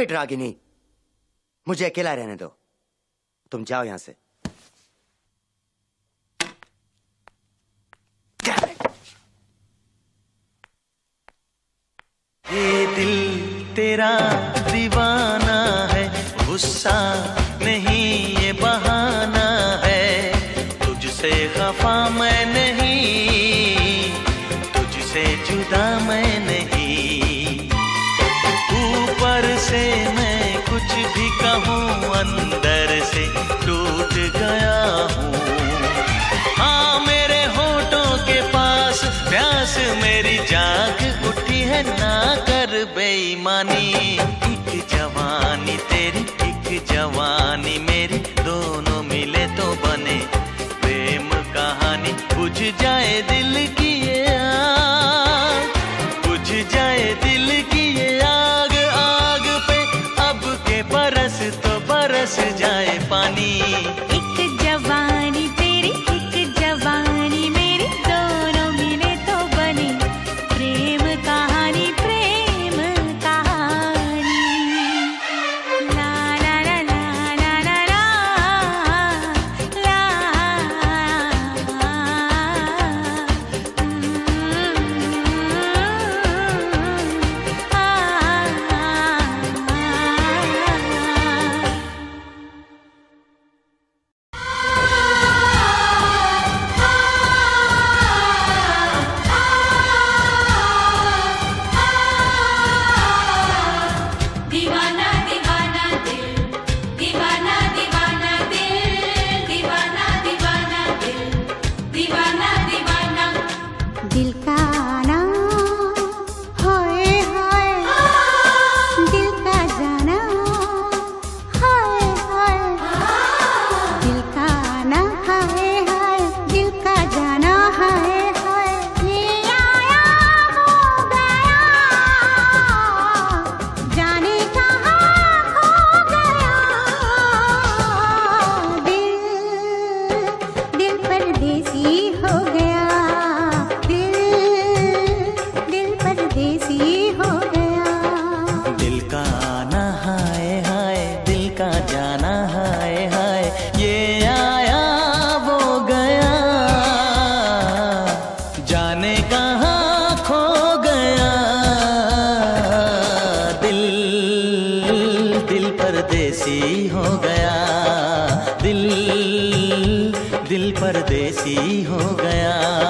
It Ragini, मुझे अकेला रहने दो। तुम जाओ यहां से। ये दिल तेरा दीवाना है, गुस्सा नहीं ये बहाना है। तुझसे खफा मैं नहीं, तुझसे जुदा मैं नहीं। ऊपर से मैं कुछ भी कहूँ, अंदर से टूट गया हूँ। हाँ मेरे होठों के पास प्यास मेरी जाग उठी है, ना कर बेईमानी। एक जवानी तेरी, एक जवानी मेरी, दोनों मिले तो बने प्रेम कहानी। बुझ जाए दिल की ये आग, बुझ जाए दिल की ये आग। आग पे अब के बरस तो बरस जाए पानी। एक जवानी तेरी, एक जवानी मेरी, दोनों मिले तो बने प्रेम कहानी, प्रेम कहानी। ला ला ला ला ला ला ला, ला दीवाना दीवाना दिल, दीवाना दीवाना दिल, दीवाना दीवाना दिल, दीवाना दीवाना। दिल का आना, हाय हाय, दिल का जाना, हाय हाय। दिल का आना, हाय हाय, दिल का जाना, हाय हाय। ये आया वो गया, जाने कहाँ खो गया। दिल परदेसी हो गया, दिल परदेसी हो गया। दिल का आना हाय हाय, दिल का जाना हाय हाय। ये आया वो गया, जाने कहाँ खो गया। दिल परदेसी हो गया, दिल परदेसी हो गया।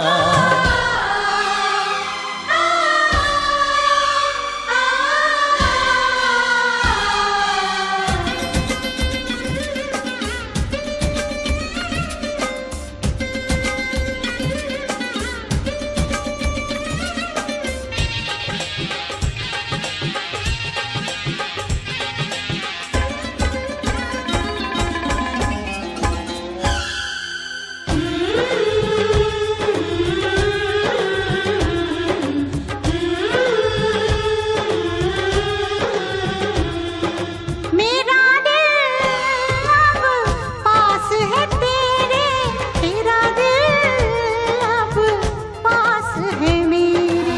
मेरा दिल अब पास है तेरे, तेरा दिल अब पास है मेरे।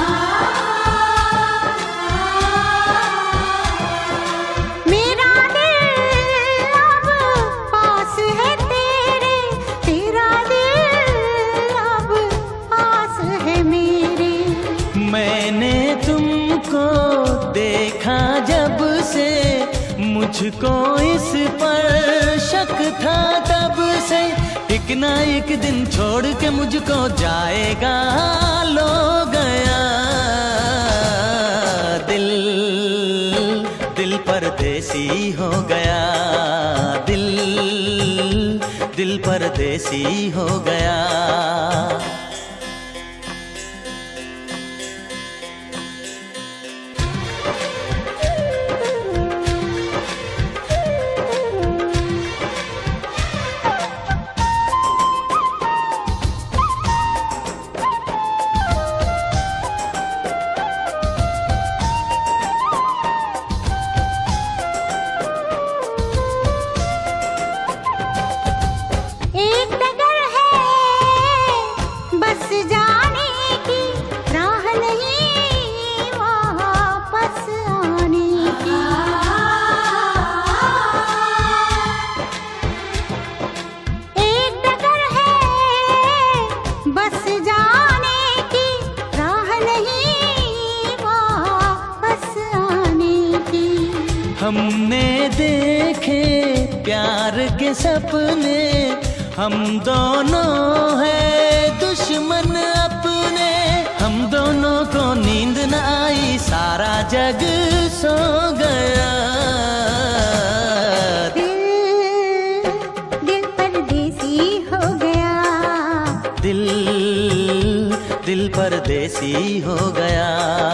मेरा दिल अब पास है तेरे, तेरा दिल अब पास है मेरे। मैंने तुमको देखा जब से, मुझको इस पर शक था तब से। एक ना एक दिन छोड़ के मुझको जाएगा, लो गया। दिल परदेसी हो गया, दिल परदेसी हो गया। एक डगर है के सपने, हम दोनों हैं दुश्मन अपने। हम दोनों को नींद न आई, सारा जग सो गया। दिल परदेसी हो गया। दिल परदेसी हो गया।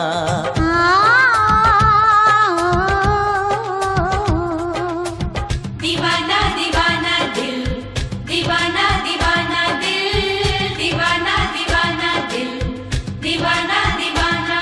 दीवाना दीवाना दिल, दीवाना दीवाना दिल, दीवाना दीवाना दिल, दीवाना दीवाना।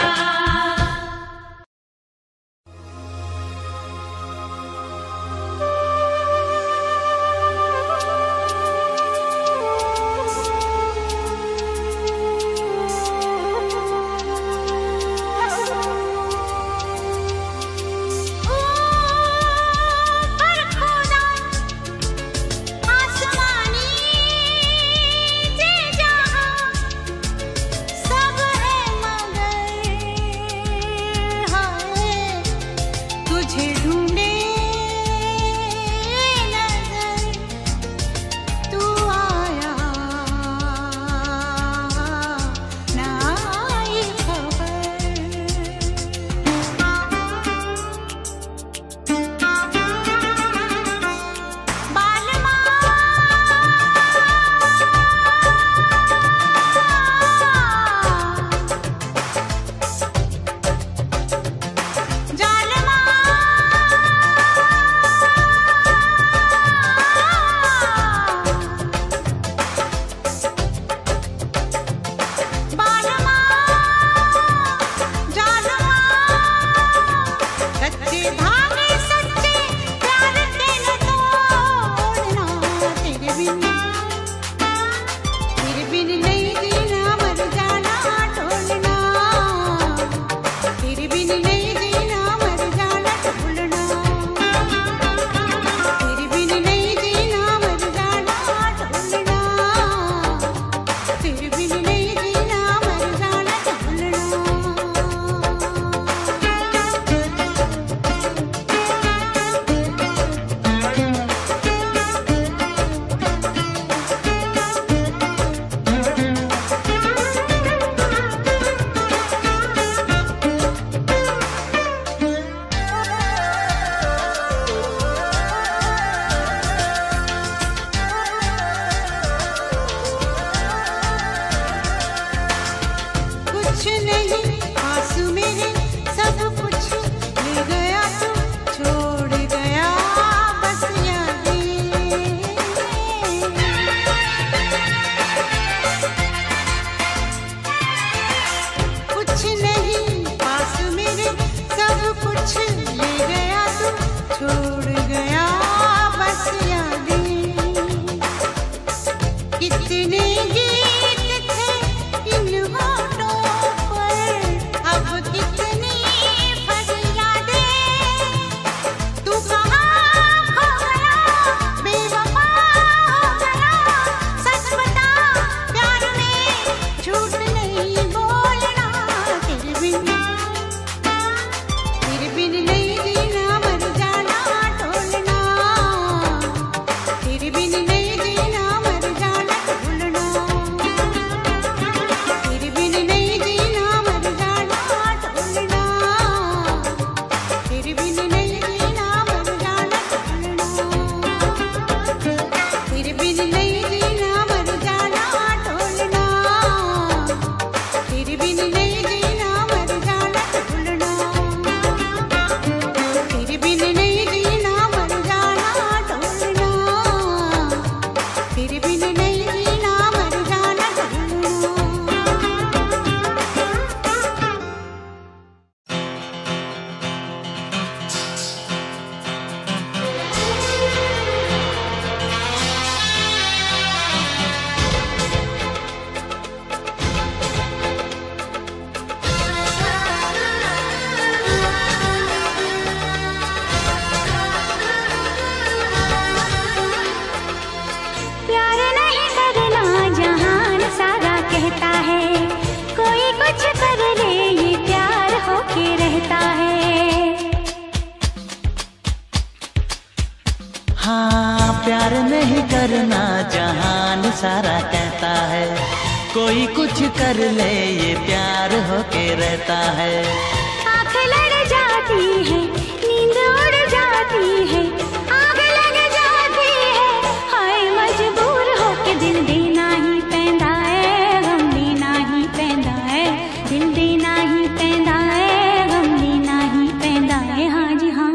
प्यार नहीं करना जहान सारा कहता है, कोई कुछ कर ले ये प्यार होके रहता है। आँख लड़ जाती है, नींद उड़ जाती है, आग लग जाती है, हाय मजबूर होके दिल देना ही पैंदा है, गम देना ही पैंदा है, दिल देना ही पैंदा है, गम देना ही पैंदा है। हाँ जी हाँ।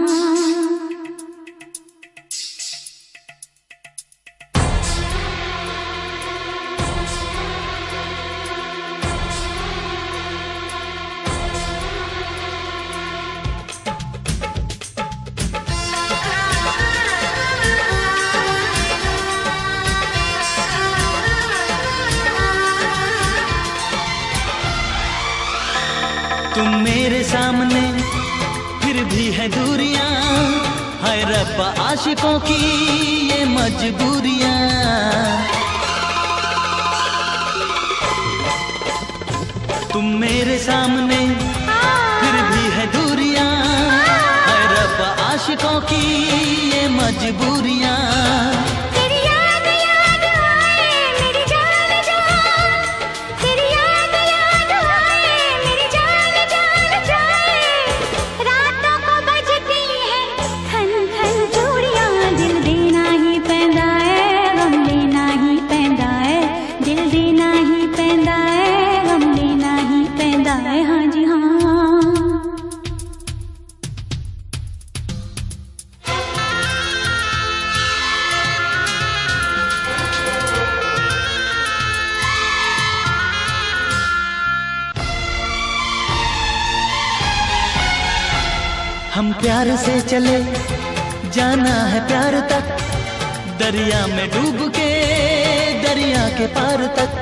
तुम मेरे सामने फिर भी है दूरियां, हाय रब्बा आशिकों की ये मजबूरियां। तुम मेरे सामने फिर भी है दूरियां, हाय रब्बा आशिकों की ये मजबूरियां। तेरी याद याद आए मेरी जान जान, तेरी याद याद आए मेरी जान जान जाए, रातों को बजती है खन खन चूड़ियां, दिल देना ही पैंदा है, गम देना ही पैंदा है, दिल देना ही पैंदा है, गम देना ही पैंदा है। हाँ जी हाँ। हम प्यार से चले जाना है प्यार तक, दरिया में डूब के दरिया के पार तक।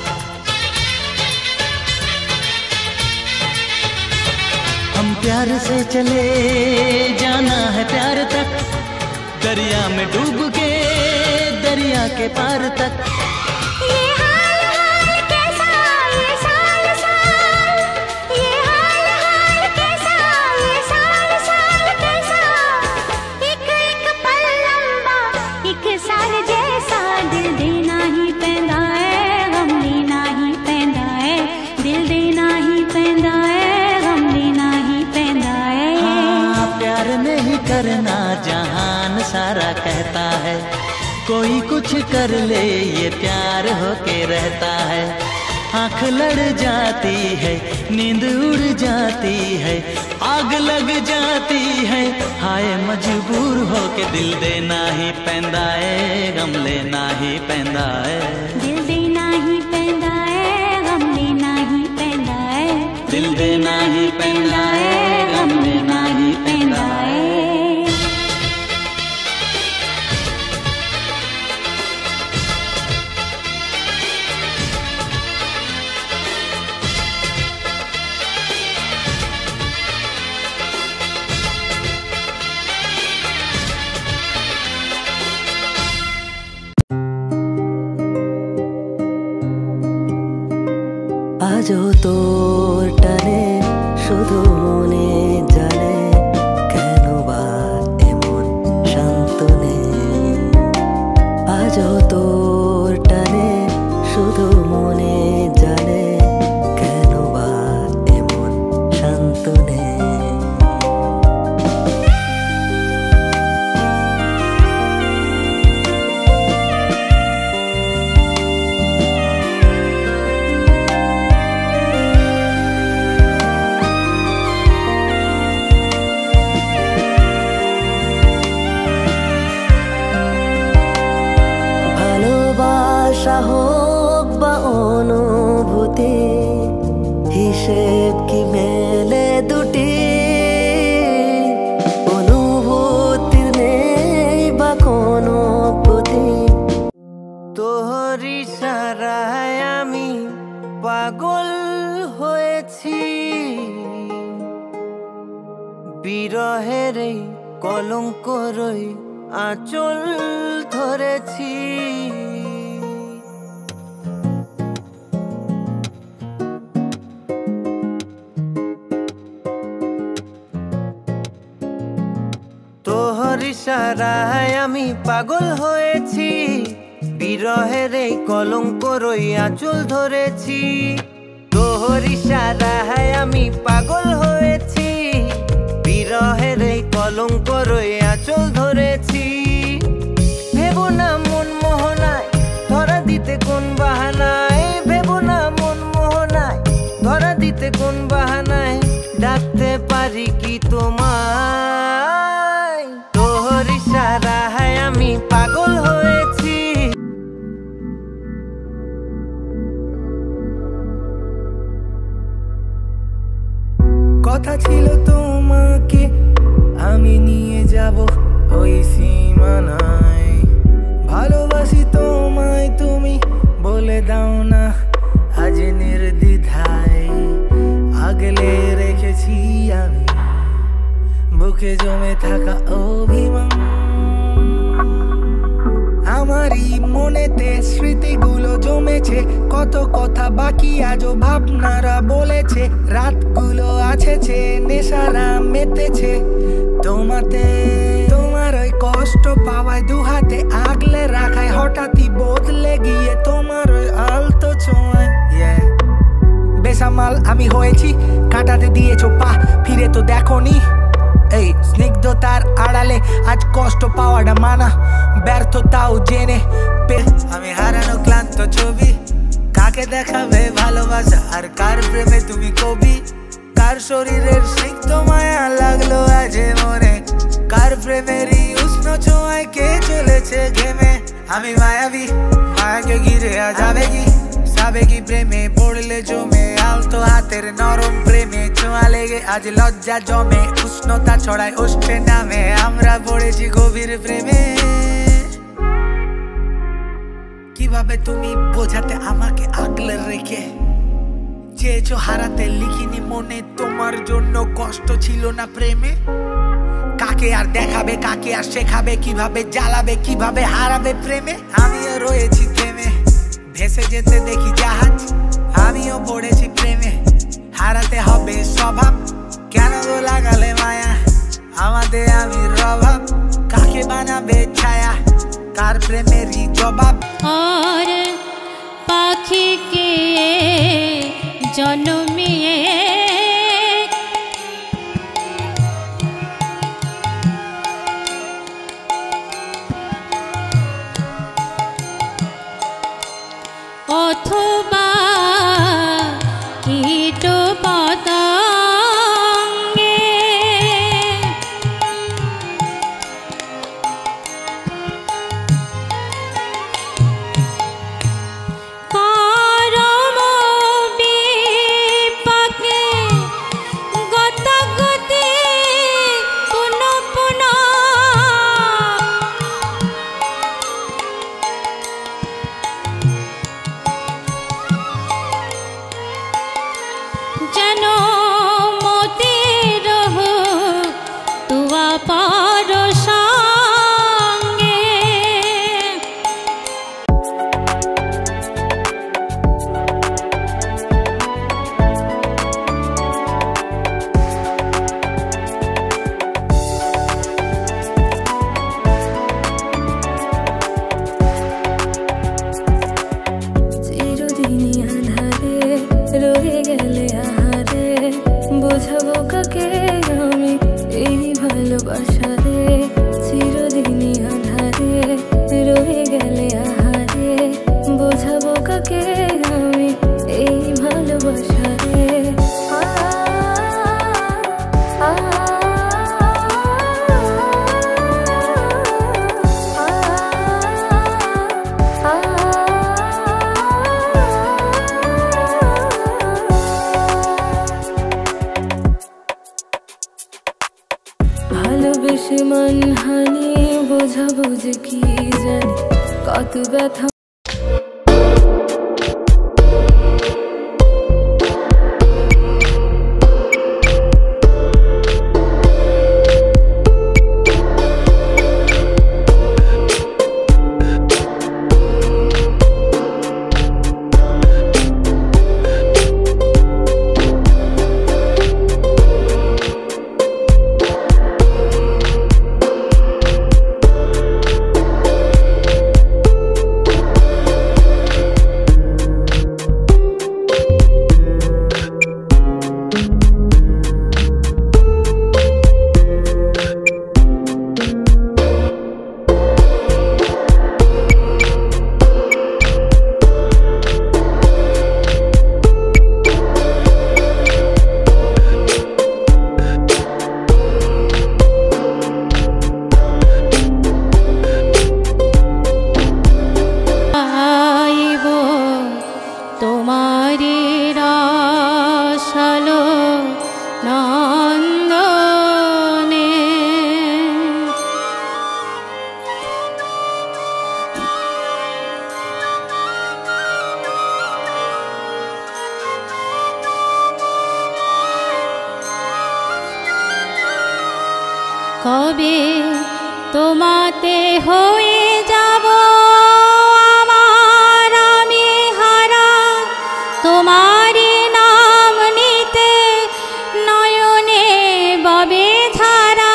हम प्यार से चले जाना है प्यार तक, दरिया में डूब के दरिया के पार तक। ये हाल हाल कैसा, ये साल साल, ये हाल हाल कैसा, ये साल साल कैसा, एक एक पल लंबा एक साल जैसा, दिल देना ही पैंदा है, गम देना ही पैंदा है, दिल देना ही पैंदा है, गम देना ही पैंदा है। हाँ, प्यार नहीं करना जहान सारा कहता है, कोई कुछ कर ले ये प्यार होके रहता है। आँख लड़ जाती है, नींद उड़ जाती है, आग लग जाती है, हाय मजबूर होके दिल देना ही पैंदा है, गम लेना ही पैंदा है। दिल देना ही पैंदा है, गम देना ही पैंदा है, दिल देना ही पैंदा है, गम लेना ही पैंदा है। আজও তোর টানে শুধু মনে জানে, কেন বা এমন শান্ত নেই। আজও তোর টানে শুধু মনে জানে, কেন বা এমন শান্ত নেই। ভালোবাসা হোক বা অনুভূতি, হিসেব কি মেলে দুটি, অনুভূতির নেই বা কোনো গতি। তোর ইশারায় আমি পাগল হয়েছি, বিরহের এই কলঙ্ক রই আঁচল ধরেছি। তোর ইশারায় আমি পাগল হয়েছি, বিরহের এই কলঙ্ক রই আঁচল ধরেছি। তোর ইশারায় আমি পাগল হয়েছি, বিরহের এই কলঙ্ক রই আঁচল ধরেছি। ভেবো না মন মোহনায় ধরা দিতে কোন বাহানায়, ভেবো না মন মোহনায় ধরা দিতে কোন বাহানায়, ডাকতে পারি কি তোমায়? তোর ইশারায় আমি পাগল হয়েছি। কথা ছিল তোমাকে আমি নিয়ে যাব ওই সীমানায়, ভালোবাসি তোমায় তুমি বলে দাও না আজ নির্দ্বিধায়। আগলে রেখেছি আমি বুকে জমে থাকা অভিমান, আমারই মনেতে স্মৃতিগুলো জমেছে, কত কথা বাকি আজও ভাবনারা বলেছে। রাতগুলো আছেছে নেশারা মেতেছে তোমাতে, তোমার ওই কষ্ট পাওয়ায় দুহাতে আগলে রাখায়, হঠাৎই বদলে গিয়ে তোমার ওই আলতো ছোঁয়ায়। বেসামাল আমি হয়েছি, কাটাতে দিয়েছো পা ফিরে তো দেখোনি। এই স্নিগ্ধতার আড়ালে আজ কষ্ট পাওয়াটা মানা, ব্যর্থতাও জেনে আমি হারানো ক্লান্ত ছবি। কাকে দেখাবে ভালোবাসা আর কার প্রেমে তুমি কবি? কার শরীরের স্নিগ্ধ মায়া লাগলো আজ মনে, কার প্রেমেরই উষ্ণ ছোঁয়ায় কে চলেছে ঘেমে? আমি মায়াবী, মায়াকে ঘিরে আজ আবেগী, সাবেগী প্রেমে পড়লে জমে, আলতো হাতের নরম প্রেমে ছোঁয়া লেগে আজ লজ্জা জমে, উষ্ণতা ছড়ায় ওষ্ঠে নামে, আমরা পড়েছি গভীর প্রেমে। কিভাবে তুমি বোঝাতে আমাকে আগলে রেখে, চেয়েছো হারাতে লিখিনি মনে, তোমার জন্য কষ্ট ছিল না প্রেমে। কাকে আর দেখাবে, কাকে আর শেখাবে, কিভাবে জ্বালাবে, কিভাবে হারাবে প্রেমে? আমিও রয়েছি থেমে, ভেসে যেতে দেখি জাহাজ, আমিও পড়েছি প্রেমে। হারাতে হবে স্বভাব, কেন গো লাগালে মায়া আমাদের আমি রভাব? কাকে বানাবে ছায়া, কার প্রেমেরই জবাব? और पाखी के जन्मिए अथवा कीट पतंगे परम विपाके गतागति पुनः पुनः যেন মতির তুয়া পার সঙ্গে। চিরদিনই আধারে রয়ে গেলে আহারে, বোঝাবো কাকে আমি এই ভালোবাসা রে? চিরদিনই আধারে রয়ে গেলে আহারে, বোঝাবো কাকে আমি এই ভালোবাসা রে? ভালোবেসে মানহানি বোঝাবো যে কি জানি কত ব্যথা। হবে তোমাতে হয়ে যাব আমার আমি হারা তোমারই নাম নিতে নয়নে ববে ধারা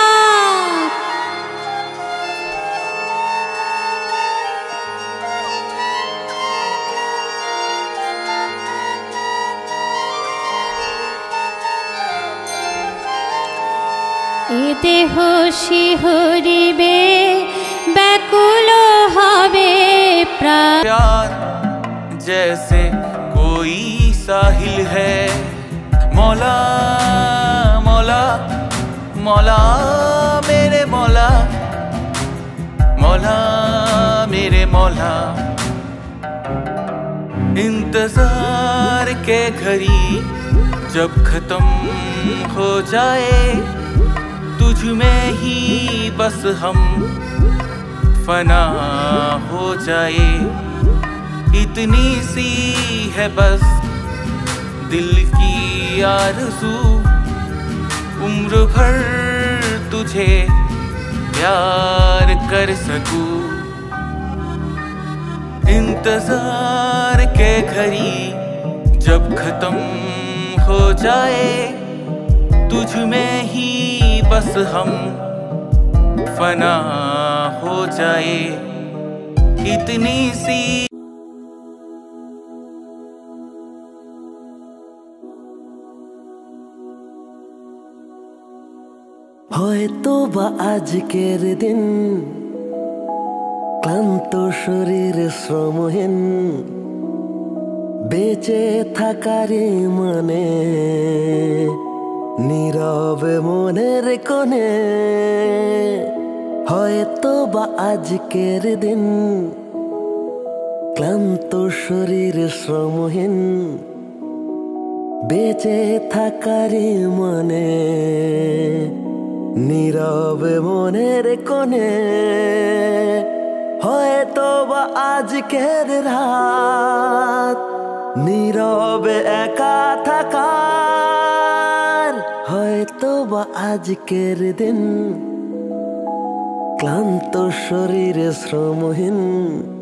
এ দেহ শিহরিবে ব্যাকুল হবে প্রাণ प्यार जैसे कोई साहिल है मौला मौला मौला मेरे मौला मौला मेरे मौला इंतजार के घड़ी जब खत्म हो जाए तुझ में ही बस हम फना हो जाए इतनी सी है बस दिल की आरज़ू उम्र भर तुझे प्यार कर सकूं इंतजार के घड़ी जब खत्म हो जाए तुझ में ही बस हम फना हो जाए इतनी सी হয়তো বা আজকের দিন ক্লান্ত শরীর শ্রমহীন বেঁচে থাকারই মানে নীরবে মনের কোণে হয়তো বা আজকের দিন ক্লান্ত শরীর শ্রমহীন বেঁচে থাকারই মানে নীরবে মনের কোণে হয়তো বা আজকের রাত নীরবে একা থাকার হয়তো বা আজকের দিন ক্লান্ত শরীরে শ্রমহীন